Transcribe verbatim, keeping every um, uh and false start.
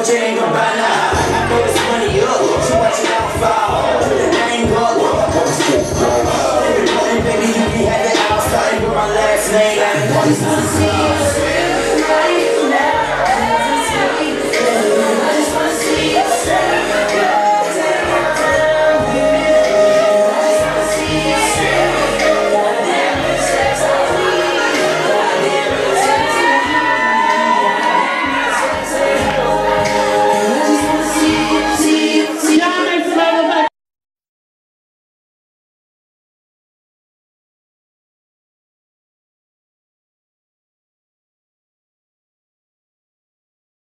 Jane Gabbana. I know this money up, she watching out fall. Put the name up. Baby, you can have it outside with my last name. I ain't want to see